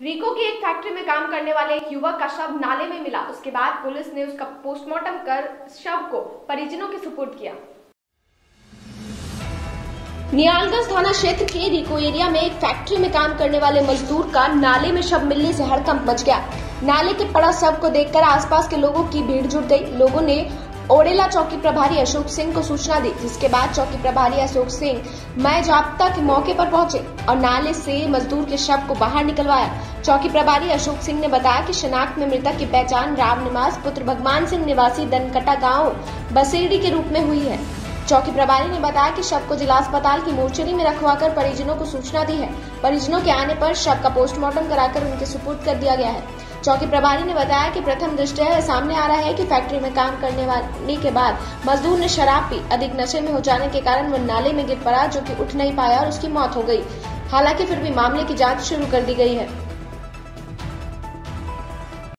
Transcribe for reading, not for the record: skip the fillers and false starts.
रीको की एक फैक्ट्री में काम करने वाले एक युवक का शव नाले में मिला। उसके बाद पुलिस ने उसका पोस्टमार्टम कर शव को परिजनों के सुपुर्द किया। नियालगंज थाना क्षेत्र के रीको एरिया में एक फैक्ट्री में काम करने वाले मजदूर का नाले में शव मिलने से हड़कंप मच गया। नाले के पड़ा शव को देखकर आसपास के लोगों की भीड़ जुट गई। लोगों ने ओडेला चौकी प्रभारी अशोक सिंह को सूचना दी, जिसके बाद चौकी प्रभारी अशोक सिंह मैं जाब्ता के मौके पर पहुंचे और नाले से मजदूर के शव को बाहर निकलवाया। चौकी प्रभारी अशोक सिंह ने बताया कि शिनाख्त में मृतक की पहचान राम निवास पुत्र भगवान सिंह निवासी दनकटा गाँव बसेड़ी के रूप में हुई है। चौकी प्रभारी ने बताया कि शव को जिला अस्पताल की मोर्चरी में रखवाकर परिजनों को सूचना दी है। परिजनों के आने पर शव का पोस्टमार्टम कराकर उनके सुपुर्द कर दिया गया है। चौकी प्रभारी ने बताया कि प्रथम दृष्टया यह सामने आ रहा है कि फैक्ट्री में काम करने के बाद मजदूर ने शराब पी अधिक नशे में हो जाने के कारण वह नाले में गिर पड़ा, जो कि उठ नहीं पाया और उसकी मौत हो गई। हालांकि फिर भी मामले की जांच शुरू कर दी गई है।